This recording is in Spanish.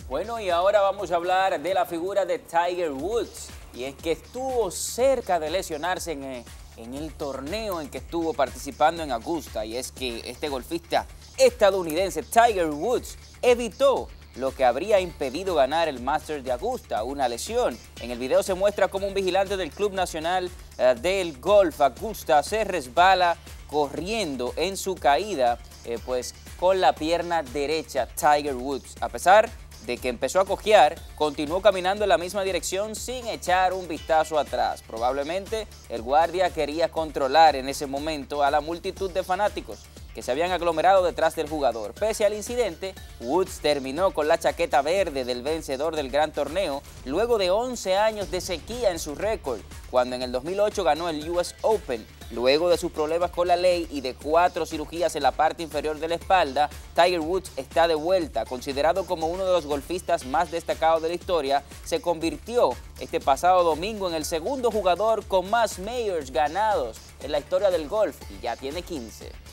Bueno, y ahora vamos a hablar de la figura de Tiger Woods. Y es que estuvo cerca de lesionarse en el torneo en que estuvo participando en Augusta. Y es que este golfista estadounidense, Tiger Woods, evitó lo que habría impedido ganar el Masters de Augusta, una lesión. En el video se muestra cómo un vigilante del Club Nacional del Golf Augusta se resbala corriendo en su caída, pues con la pierna derecha Tiger Woods. A pesar de que empezó a cojear, continuó caminando en la misma dirección sin echar un vistazo atrás. Probablemente el guardia quería controlar en ese momento a la multitud de fanáticos que se habían aglomerado detrás del jugador. Pese al incidente, Woods terminó con la chaqueta verde del vencedor del gran torneo luego de 11 años de sequía en su récord, cuando en el 2008 ganó el US Open. Luego de sus problemas con la ley y de 4 cirugías en la parte inferior de la espalda, Tiger Woods está de vuelta. Considerado como uno de los golfistas más destacados de la historia, se convirtió este pasado domingo en el segundo jugador con más majors ganados en la historia del golf y ya tiene 15.